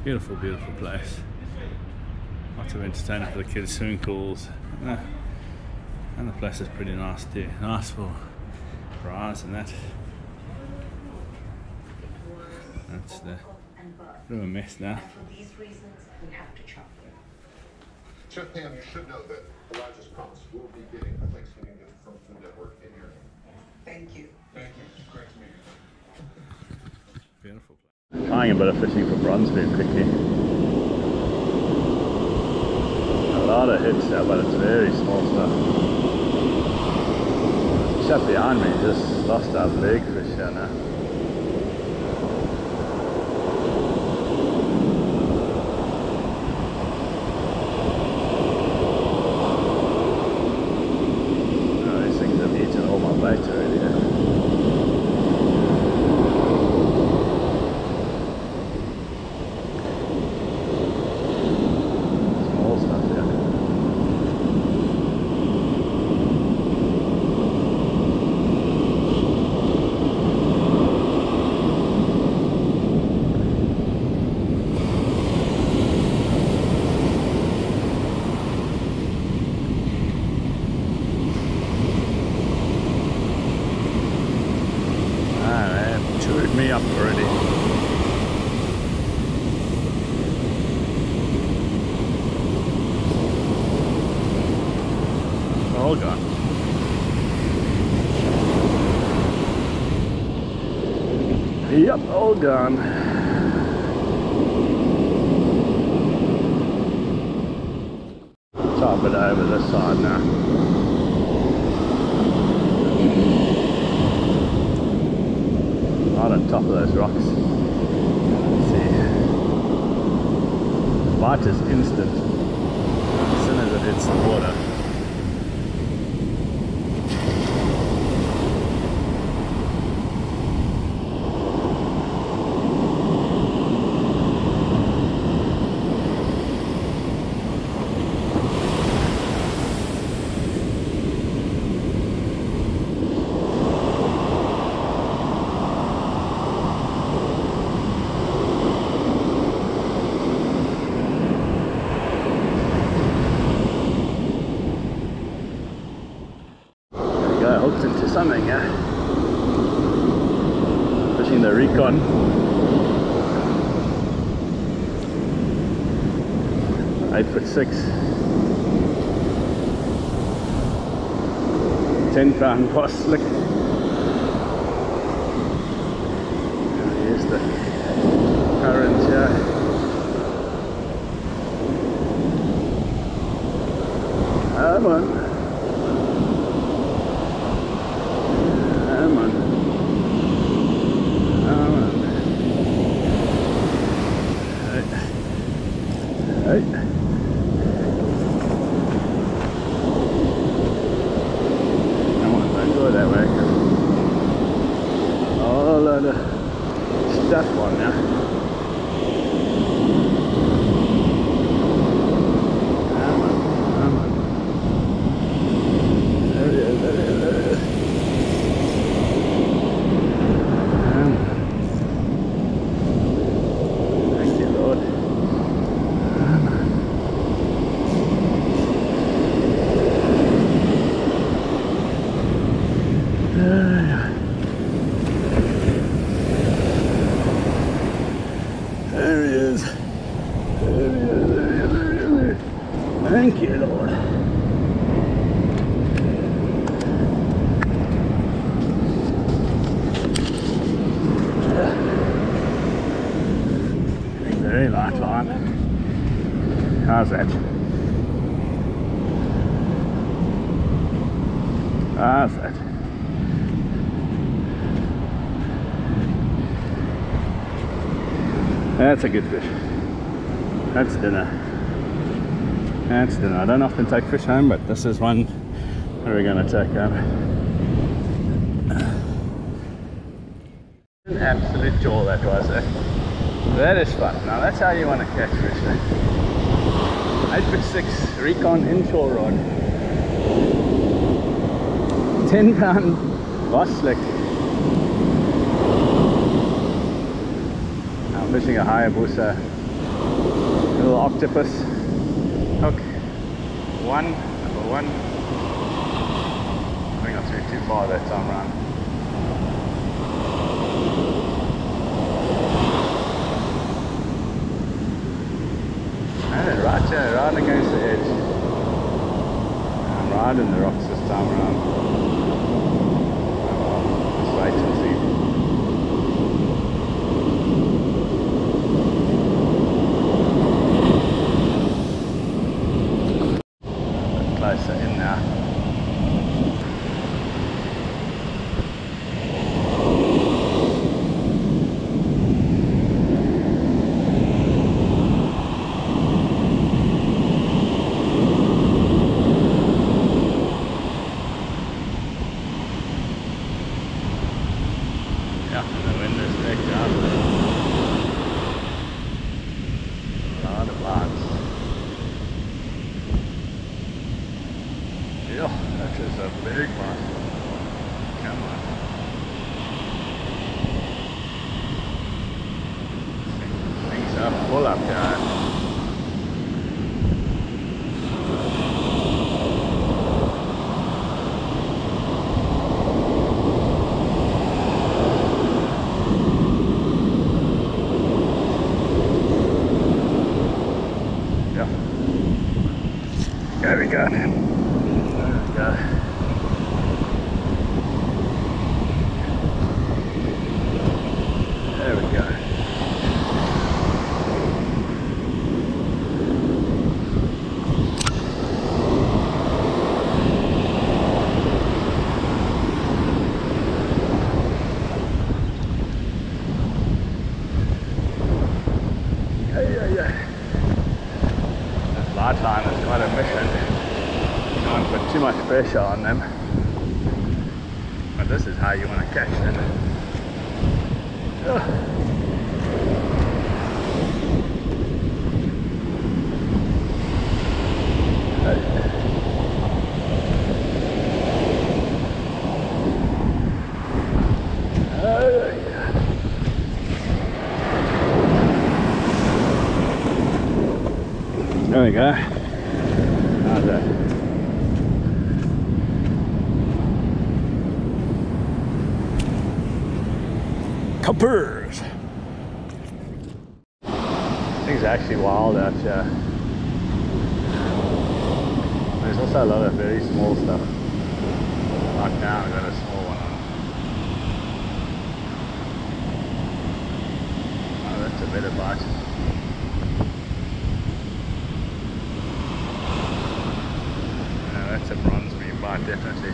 Beautiful, beautiful place. Lots of entertainment for the kids, swimming pools. And the place is pretty nice too. Nice for bras and that. That's the bit of a mess now. For these reasons, we have to chop them. Chef Pam, you should know that the largest promise will be getting a Thanksgiving gift from Food Network in your name. Thank you. Thank you. Great to meet you. Beautiful place. Trying a bit of fishing for BronzeBream quickly. A lot of hits there, but it's very small stuff. Shut behind me, just lost our big fish here now. Me up already. All gone. Yep, all gone. Top it over this side now. Right on top of those rocks. Let's see. The bite is instant as soon as it hits the water. Hooked into something, yeah. Fishing the Recon. .8'6". 10-pound boss slick. Here's the current here. Come on. Hey. Come on, don't go that way. Oh, load of stuff on now. Come on. There it is. Thank you, Lord. There he is. Thank you, Lord. Very light line. How's that? How's that? That's a good fish. That's dinner. That's dinner. I don't often take fish home, but this is one we're going to take home. An absolute jaw that was, eh? That is fun. Now that's how you want to catch fish, eh? 8'6" Recon inshore rod. 10-pound bass slick. I'm fishing a Hayabusa Little octopus hook. Number one. I think I threw too far that time around. And right against the edge. I'm riding the rocks this time around. Just wait and see. Closer in now. That is a big one. Come on. Things are full up here. Yeah. There we go. There we go. Yeah. This light line is quite a mission. Don't put too much pressure on them. But this is how you want to catch them. There we go. How's that? Cuppers! Things are actually wild out here. There's also a lot of very small stuff. Like now I've got a small one on. Oh, that's a better bite. Yeah, that's a BronzeBream bite, definitely.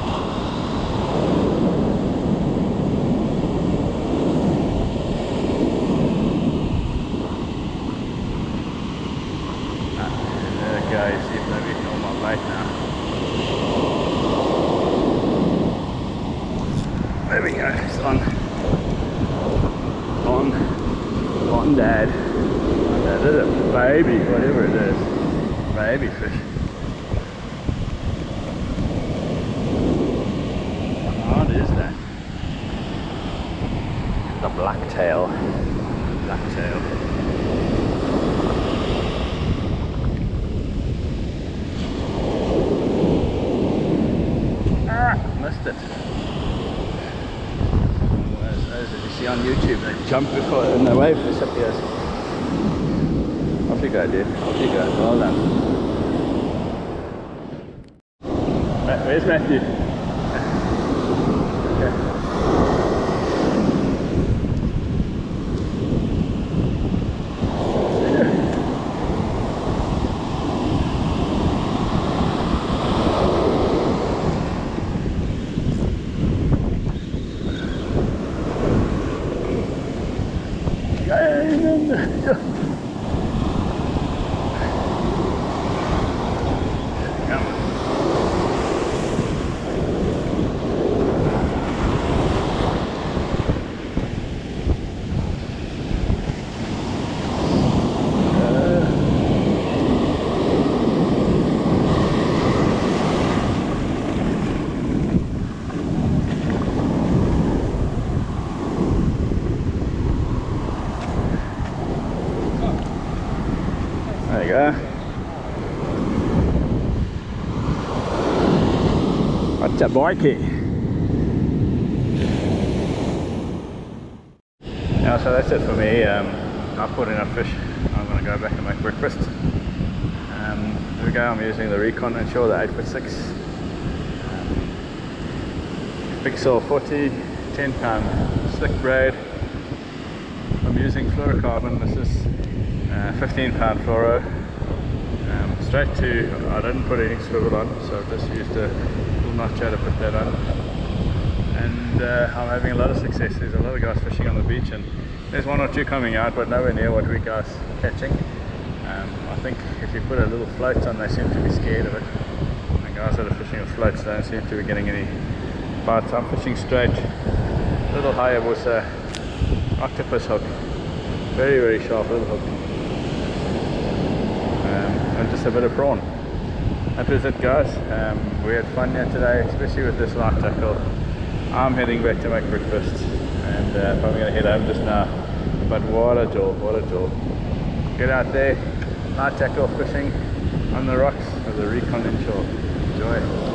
Guys, see if they've eaten all my bait now. There we go, it's on Dad. That is a baby, whatever it is. Baby fish. What is that? The blacktail. Blacktail. Missed it. Those that you see on YouTube, they jump before and the wave disappears. Off you go, dude. Off you go. Well done. Where's Matthew? Okay. go. What's a bikey? Yeah, so that's it for me. I've caught enough fish. I'm going to go back and make breakfast. Here we go. I'm using the Recon inshore, the 8'6". Pixel 40, 10 pound slick braid. I'm using fluorocarbon. This is 15 pound fluoro. Straight to, I didn't put any swivel on, so I've just used a little notcher to put that on. And I'm having a lot of success. There's a lot of guys fishing on the beach, and there's one or two coming out, but nowhere near what we guys are catching. I think if you put a little float on, they seem to be scared of it. The guys that are fishing with floats don't seem to be getting any bites. I'm fishing straight, little Hayabusa octopus hook, very very sharp little hook, and just a bit of prawn. That was it, guys. We had fun here today, especially with this light tackle. I'm heading back to make breakfast, and probably going to head home just now. But what a jaw, what a jaw. Get out there, light tackle fishing on the rocks with the Recon inshore. Enjoy.